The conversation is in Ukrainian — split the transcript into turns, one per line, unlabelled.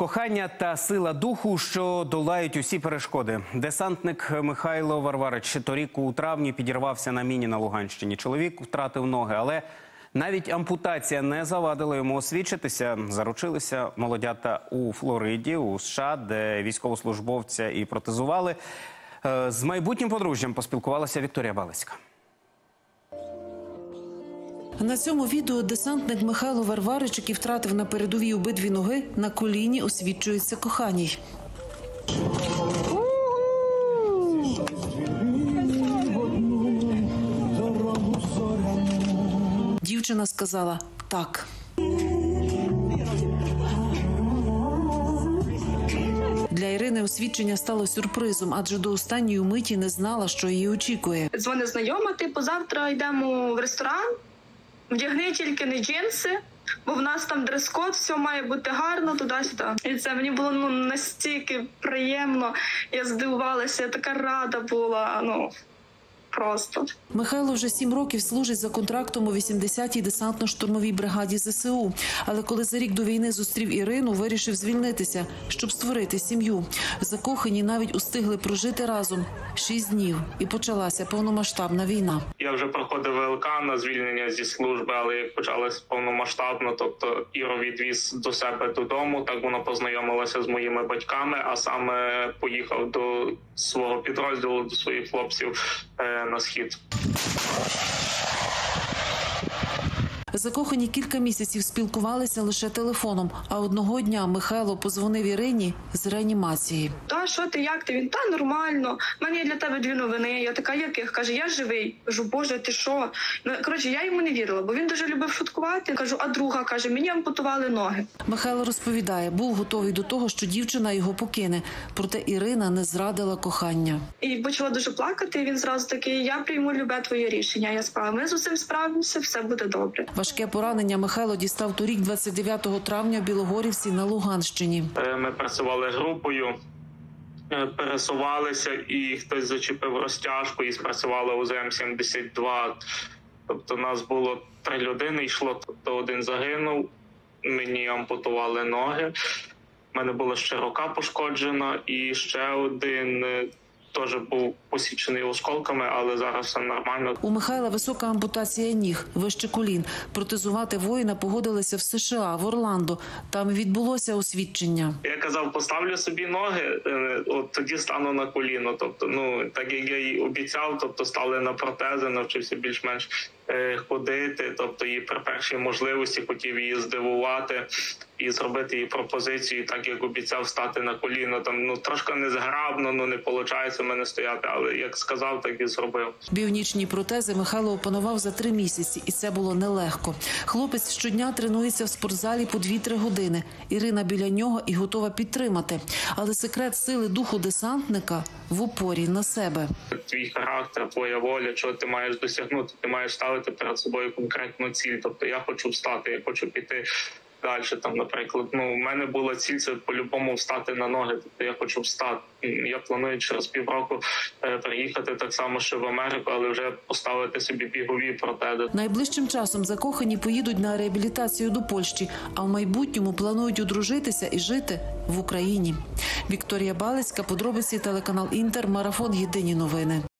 Кохання та сила духу, що долають усі перешкоди. Десантник Михайло Варварич торік у травні підірвався на міні на Луганщині. Чоловік втратив ноги, але навіть ампутація не завадила йому освідчитися. Заручилися молодята у Флориді, у США, де військовослужбовця і протезували. З майбутнім подружжям поспілкувалася Вікторія Балицька.
На цьому відео десантник Михайло Варварич, який втратив на передовій обидві ноги, на коліні освідчується коханій. Дівчина сказала «так». Для Ірини освідчення стало сюрпризом, адже до останньої миті не знала, що її очікує.
Дзвонить знайома, завтра йдемо в ресторан, вдягни тільки не джинси, бо в нас там дрес-код, все має бути гарно, туди-сюди. І це мені було настільки приємно, я здивувалася, я така рада була, просто.
Михайло вже 7 років служить за контрактом у 80-й десантно-штурмовій бригаді ЗСУ. Але коли за рік до війни зустрів Ірину, вирішив звільнитися, щоб створити сім'ю. Закохані навіть устигли прожити разом 6 днів. І почалася повномасштабна війна.
Я вже проходив ВЛК на звільнення зі служби, але як почалося повномасштабно, тобто Іру відвіз до себе додому, так вона познайомилася з моїми батьками, а саме поїхав до свого підрозділу, до своїх хлопців на схід.
Закохані кілька місяців спілкувалися лише телефоном, а одного дня Михайло подзвонив Ірині з реанімації.
Та, що ти, як ти? Він, та, нормально. У мене є для тебе 2 новини. Я така, яких? Каже, я живий. Кажу, боже, ти що? Коротше, я йому не вірила, бо він дуже любив шуткувати. Кажу, а друга, каже, мені ампутували ноги.
Михайло розповідає, був готовий до того, що дівчина його покине. Проте Ірина не зрадила кохання.
І почала дуже плакати, і він зразу такий, я прийму любе твоє рішення. Я сказала, ми з усім справимося, все буде добре.
Важке поранення Михайло дістав торік 29 травня в Білогорівці на Луганщині.
Ми працювали групою, пересувалися, і хтось зачепив розтяжку і спрацювали УЗМ-72. Тобто нас було 3 людини йшло, тобто 1 загинув, мені ампутували ноги. У мене була ще рука пошкоджена і ще 1 теж був посічений осколками, але зараз все нормально.
У Михайла висока ампутація ніг, вище колін. Протезувати воїна погодилися в США, в Орландо. Там відбулося освідчення.
Я казав, поставлю собі ноги, от тоді стану на коліно. Тобто, так як я й обіцяв, тобто стали на протези, навчився більш-менш ходити. Тобто, і при першій можливості хотів її здивувати і зробити їй пропозицію, так як обіцяв стати на коліно. Там трошки незграбно, не виходить у мене стояти, але як сказав, так і зробив.
Біонічні протези Михайло опанував за 3 місяці, і це було нелегко. Хлопець щодня тренується в спортзалі по 2-3 години. Ірина біля нього і готова підтримати. Але секрет сили духу десантника в упорі на себе.
Твій характер, твоя воля, чого ти маєш досягнути, ти маєш ставити перед собою конкретну ціль. Тобто я хочу встати, я хочу піти далі. Наприклад, у мене була ціль, це по-любому встати на ноги. Тобто я хочу встати. Я планую через півроку приїхати так само ще в Америку, але вже поставити собі бігові протези.
Найближчим часом закохані поїдуть на реабілітацію до Польщі, а в майбутньому планують одружитися і жити в Україні. Вікторія Балицька, подробиці, телеканал Інтер, марафон «Єдині новини».